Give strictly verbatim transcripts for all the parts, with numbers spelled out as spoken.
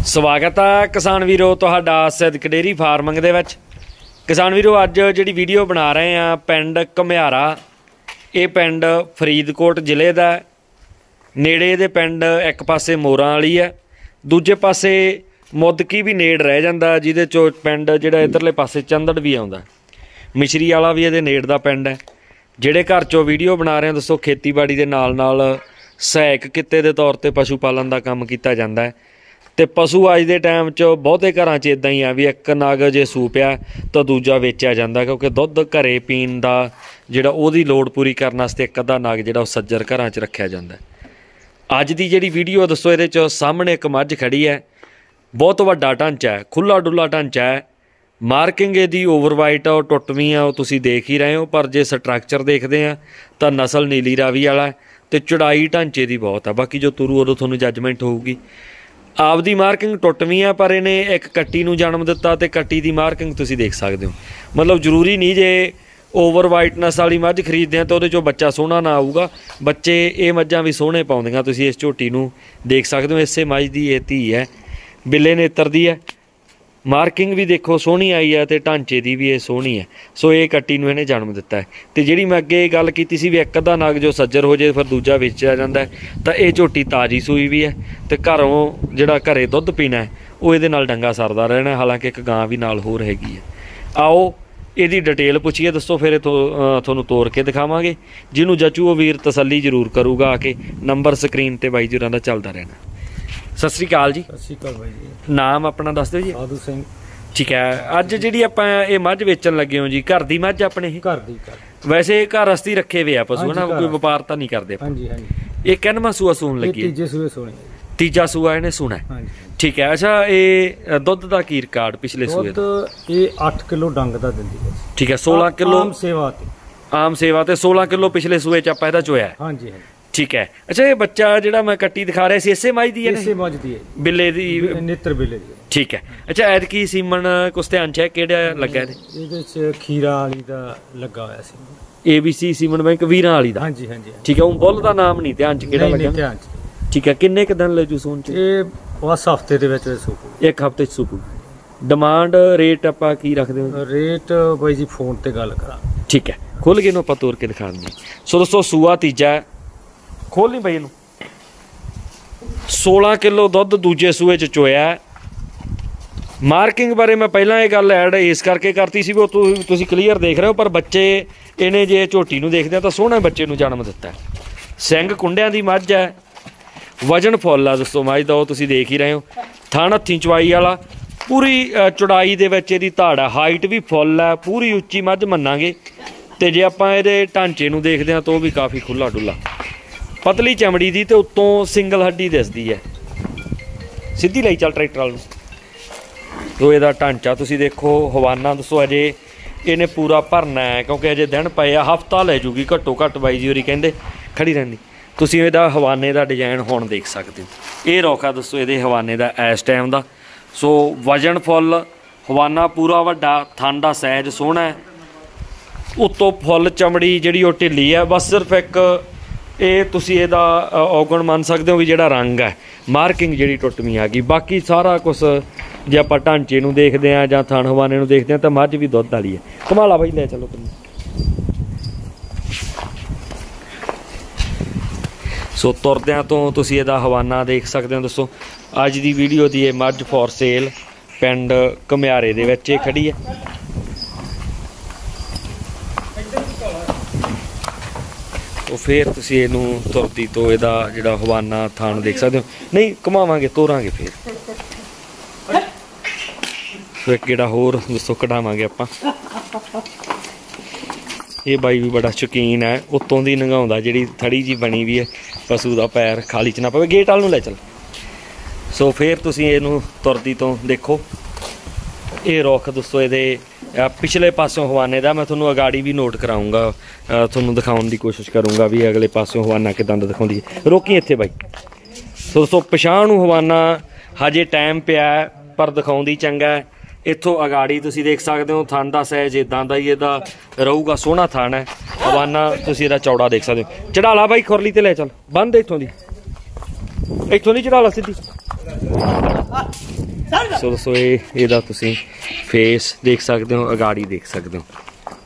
स्वागत है किसान वीरो तुहाडा सिद्दक डेयरी फार्मिंग दे विच। किसान वीरो अज जिहड़ी वीडियो बना रहे हैं पिंड घमियारा, ये पिंड फरीदकोट जिले का नेड़े दे पिंड एक पासे मोरां वाली है, दूजे पासे मुदकी भी नेड़ रह जाता जिहदे चो पिंड जिहड़ा इधरले पासे चंदड़ भी आउंदा। मिशरी वाला भी इहदे नेड़ दा पिंड है। जिहड़े घर चो वीडियो बना रहे हैं दसो खेतीबाड़ी दे नाल नाल सहायक किते दे तौर ते पशु पालन का काम किया जाता है। तो पशु अज के टाइम च बहुते घरां च इदां ही आ भी एक नग जे सू पिया तो दूजा वेचा जाता, क्योंकि दुध घरे पीण दा जिहड़ा ओहदी लोड़ पूरी करने वास्ते एक अद्धा नग जिहड़ा सज्जर घरां च रखिया जाता है। अज दी जिहड़ी वीडियो दसो इहदे च सामने एक मझ खड़ी है, बहुत वड्डा ढांचा है, खुला डुला ढांचा है। मार्किंग इहदी ओवर वाइट और टुटवी आ तुसीं देख ही रहे हो, पर जे स्ट्रक्चर देखते हैं तो नस्ल नीली रावी वाला है तो चौड़ाई ढांचे की बहुत है। बाकी जो तुरू उदों तुहानूं जजमेंट होऊगी। आपदी मार्किंग टुटवी है पर इन्हें एक कट्टी नूं जन्म दिता तो कट्टी की मार्किंग तुसीं देख सकते हो। मतलब जरूरी नहीं जे ओवर वाइटनैस वाली मझ खरीदते हैं तो वो बच्चा सोहना ना आऊगा, बच्चे ये मझां भी सोहने पाउंदियां। तुसीं इस झोटी नूं देख सकते हो, इसे मझ की ये धी है, बिले नेत्र दी है। मार्किंग भी देखो सोहनी आई है तो ढांचे की भी ये सोहनी है। सो ये कट्टी नूं इहने जन्म दिता है। तो जिहड़ी मैं अगे गल कीती सी भी एक अद्धा नग जो सज्जर हो जाए फिर दूजा वेचिया जाता है, तो ये झोटी ताज़ी सूई भी है तो घरों जिहड़ा घरे दुध पीना है वो इहदे नाल डंगा सरदा रहना। हालांकि एक गां भी नाल होर हैगी है। आओ इहदी डिटेल पुछिए, दसो फिर तुहानूं तोड़ के दिखावांगे। जिन्हों जचू वो वीर तसल्ली जरूर करूगा आके। नंबर स्क्रीन ते बाई जुरां दा चलदा रहना। सत श्री अकाल जी। सत श्री अकाल भाई जी। नाम अपना दस दो जी। साधु सिंह। ठीक है। अज जी आपां ये मझ वेचण लगे हो जी, घर दी मझ अपने घर दी घर वैसे घर वास्ते रखे हुए आ पशु है ना, कोई व्यापार तो नहीं करते। हाँ जी हाँ जी। ये किन्नवां सूआ सून लगी? तीजे सूए सोने। तीजा सूआ इन्हें सुना है। हाँ जी। ठीक है। अच्छा ये दुध का की रिकॉर्ड पिछले सूए दा? ये आठ किलो डंग दा दिंदी है। ठीक है। सोलह किलो आम सेवा ते आम सेवा ते सोलह किलो पिछले सूए च आपां इहदा चोया है। हाँ जी हाँ। ठीक है। अच्छा ये बच्चा जिहड़ा मैं कट्टी दिखा रहा सी इसे मझ दी है? इसे मझ दी है, बिल्ले दी नेत्र बिल्ले दी। ठीक है। अच्छा ऐतकी सीमन कुछ ध्यान च है किहड़ा लग्गा इहदे? ਇਹਦੇ ਚ ਖੀਰਾ ਵਾਲੀ ਦਾ ਲੱਗਾ ਹੋਇਆ ਸੀ। एबीसी सीमन बैंक ਵੀਰਾਂ ਵਾਲੀ ਦਾ। हाँ जी हाँ जी। ठीक है। ਉਹ ਬੁੱਲ ਦਾ ਨਾਮ ਨਹੀਂ ਧਿਆਨ ਚ ਕਿਹੜਾ ਨਹੀਂ ਲੱਗਾ? ਨਹੀਂ ਧਿਆਨ ਚ। ठीक है। किन्ने क दिन ले जू सून च? ਇਹ ਬਸ ਹਫਤੇ ਦੇ ਵਿੱਚ ਸੂਪੂ। एक हफ्ते च सूपू। डिमांड रेट ਆਪਾਂ ਕੀ ਰੱਖਦੇ ਹੋ? ਰੇਟ ਬਾਈ ਜੀ ਫੋਨ ਤੇ ਗੱਲ ਕਰਾਂ। ठीक है। खुल के ਆਪਾਂ ਤੋਰ ਕੇ ਦਿਖਾ ਦਿੰਦੇ। ਸੋ ਦੋਸਤੋ ਸੂਆ ਤੀਜਾ खोल नहीं भाई, सोलह किलो दुध दूजे सूए च चोया। मार्किंग बारे मैं पहला ये गल ऐड इस करके करती सी भी तुसीं क्लीयर देख रहे हो, पर बच्चे इन्हें जे झोटी नूं देखदे तो सोहणे बच्चे नूं जन्म दिता है। सिंग कुंडियां दी मझ है, वजन फुल है दोस्तों मझ दा, तुसीं देख ही रहे हो। थण हत्थीं चवाई वाला, पूरी चौड़ाई दे विच इहदी धाड़ है, हाइट भी फुल है, पूरी उच्ची मझ मन्नांगे। ते जे आपां इहदे ढांचे नूं देखदे हां तो भी काफ़ी खुला डुला, पतली चमड़ी दी ते उत्तों सिंगल हड्डी दिसदी है। सीधी लाई चल ट्रैक्टर वाल तो इहदा ढांचा तुसीं देखो। हवाना दसो अजे इहने पूरा भरना है, क्योंकि अजे दिन पए आ, हफ्ता लै जूगी घट्टो घट्ट बाई जी होरी कहंदे खड़ी रहिंदी। तुसीं इहदा हवाने का डिजाइन हुण देख सकते हो। ये रौखा दसो इहदे हवाने का इस टाइम का। सो वजन फुल, हवाना पूरा वड्डा, थन दा साइज सोहना है, उत्तों फुल चमड़ी जिहड़ी ओह ढिल्ली है। बस सिर्फ एक ये तुसीं इहदा औगण मान सकते हो भी जिहड़ा रंग है, मार्किंग जिहड़ी टुटवी आ गई। बाकी सारा कुछ जे आपां ढांचे नूं देखदे आ जां थण हवाने नूं देखदे आ तो मझ भी दुध वाली है। कमाला बई ले चलो तुम। सो तुरदिआं तो तुसीं इहदा हवाना देख सकते हो। दोस्तों अज दी वीडियो दी ये मझ फॉर सेल पिंड घमियारे दे विच खड़ी है। तो फिर तुसीं इहनूं तुरदी तो इहदा जिहड़ा हवाना थान देख सकते हो। नहीं घुमावांगे तोरांगे फिर फिर किहड़ा होर दसो कढावांगे आपां। ये बाई भी बड़ा शौकीन है, उत्तों दी नंगाउंदा जिहड़ी थड़ी जी बनी हुई है पशु दा पैर खाली च ना पवे। गेट वाल नूं ले चल। सो फिर तुसीं इहनूं तुरदी तो देखो। ये रुख दोस्तों इहदे पिछले पासों हवाने का मैं थोनों अगाड़ी भी नोट कराऊंगा, थोनों दिखाने की कोशिश करूँगा भी अगले पासों हवाना किदां दा दिखाउंदी है। रोकी इत्थे बाई। सो दोस्तों पछाण नूं हवाना हजे टाइम पिया पर दिखाउंदी चंगा है। इत्थों अगाड़ी तुसीं देख सकते हो, थन दा साइज इदां दा ही इहदा रहूगा, सोहना थन है। हवाना तुसीं इहदा चौड़ा देख सकते हो। चढ़ाला बाई खुरली ते ले चल, बंद इत्थों दी, इत्थों दी चढ़ाला सीधी। ਸੋ ਦੋਸਤੋ ਇਹ ਇਹਦਾ ਤੁਸੀਂ ਫੇਸ ਦੇਖ ਸਕਦੇ ਹੋ, ਅਗਾੜੀ ਦੇਖ ਸਕਦੇ ਹੋ।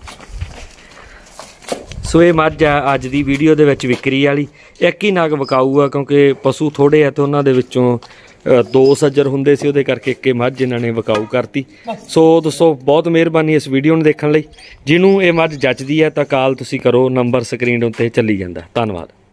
ਸੋ ਇਹ ਮੱਝ ਆ ਅੱਜ ਦੀ ਵੀਡੀਓ ਦੇ ਵਿੱਚ ਵਿਕਰੀ ਵਾਲੀ। ਇੱਕ ਹੀ ਨਗ ਵਿਕਾਊ ਆ ਕਿਉਂਕਿ ਪਸ਼ੂ ਥੋੜ੍ਹੇ ਆ ਅਤੇ ਉਹਨਾਂ ਦੇ ਵਿੱਚੋਂ ਦੋ ਸੱਜਰ ਹੁੰਦੇ ਸੀ, ਉਹਦੇ ਕਰਕੇ ਇੱਕ ਮੱਝ ਇਹਨਾਂ ਨੇ ਵਿਕਾਊ ਕਰਤੀ। ਸੋ ਦੋਸਤੋ ਬਹੁਤ ਮਿਹਰਬਾਨੀ ਇਸ ਵੀਡੀਓ ਨੂੰ ਦੇਖਣ ਲਈ। ਜਿਹਨੂੰ ਇਹ ਮੱਝ ਜੱਚਦੀ ਹੈ ਤਾਂ ਕਾਲ ਤੁਸੀਂ ਕਰੋ, ਨੰਬਰ ਸਕਰੀਨ ਉੱਤੇ ਚੱਲੀ ਜਾਂਦਾ। ਧੰਨਵਾਦ।